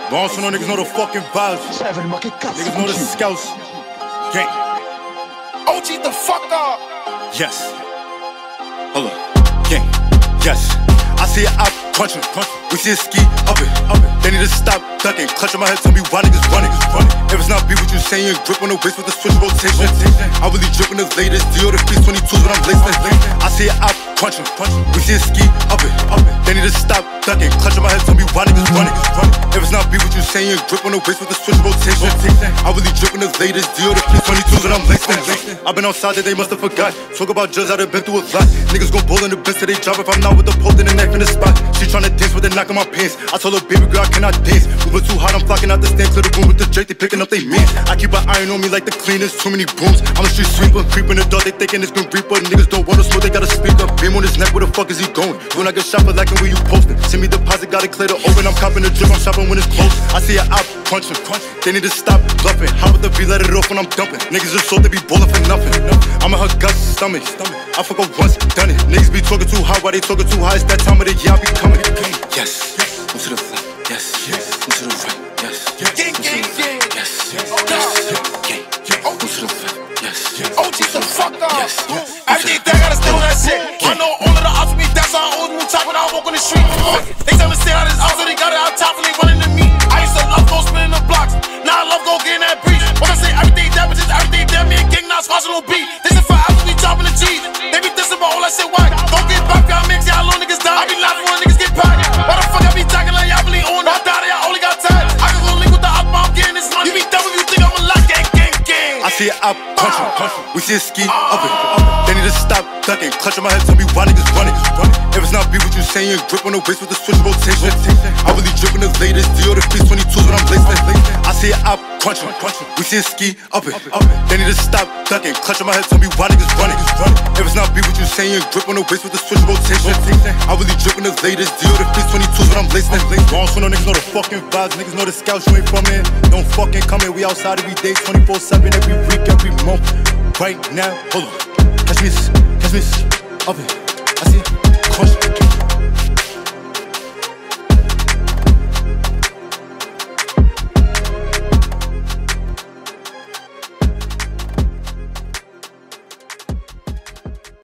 But also know niggas know the fucking vibes. Niggas know the scouts. Gang. OG the fuck up. Yes. Hold up. Gang. Yes. I see it out crunching. We see it ski up it. They need to stop ducking. Clutching my head, tell me why niggas running. If it's not be what you saying, grip on the waist with the switch rotation. I really drip in the latest deal, the 322s when I'm lacing. I see it out crunching. We see it ski up it. They need to stop ducking. Clutching my head, tell me why niggas running. If it's not be what you saying, grip on the waist with the switch rotation. I really drip in the latest deal, the 322s when I'm lacing. I've been outside that they must have forgot. Talk about drugs, I've been through a lot. Niggas gon' bowl in the bitch till they drop. If I'm not with the pole, then the neck in the spot. She tryna dance with the knock on my pants. I told her, baby girl, I cannot dance. Moving too hot, I'm flocking out the stand. Clear the room with the Drake, they picking up they mans. I keep an iron on me like the cleaners. Too many brooms, I'm a street sweeper. Creeping the dog, they thinking it's Grim Reaper. Niggas don't wanna smoke, they gotta speak up. Beam on his neck, where the fuck is he going? When I get shot for lacking, where you posting? Send me deposit, gotta clear the open. I'm copping the drip, I'm shopping when it's close. I see it out crunching. They need to stop bluffing. How about the V, let it off when I'm dumping? Niggas just so they be bowling for nothing. I'm in her gut, stomach. I fuck her once, done it. Niggas be talking too high, why they talking too high? It's that time of the year, I be coming. Yes, move to the left. Yes, move to the right. Yes, Gang. yes, move to the left. Yes, OG the fuck up. yes. Everything I gotta stay on that shit. I know all of the ops with me, that's how I always move top when I walk on the street. They tell me stay out of this house, so they got it out top and they running to me. I used to love go spinning the blocks, now I love go getting that breeze. When I say everything that bitches, everything that me and gang now sponsored on beat. They say forever we dropping the G's. They be dissing about all that shit whack. Don't get back, y'all mix, y'all little niggas die. I be laughing when niggas get packed. Why the fuck I be talking like y'all really on? I die, y'all only got time. I can go link with the op, I'm getting this money. You be dumb if you think I'm a lot, gang. I see it out crunching. We see it ski up it. They need to stop ducking. Clutching my head, tell me why niggas running. If it's not be what you saying, grip on the waist with the switch rotation. I really drip in the latest deal, the 322s when I'm lacing. I see it out crunching. We see it ski up it. They need to stop ducking. Clutching my head, tell me why niggas running. If it's not be what you saying, grip on the waist with the switch rotation. I really drip in the latest deal, the 322s when I'm lacing. So no niggas know the fucking vibes, niggas know the scouts, you ain't from here. Don't fucking come here, we outside every day, 24/7, every week, every month. Right now, hold on. Catch me this, up it. I see it, crush.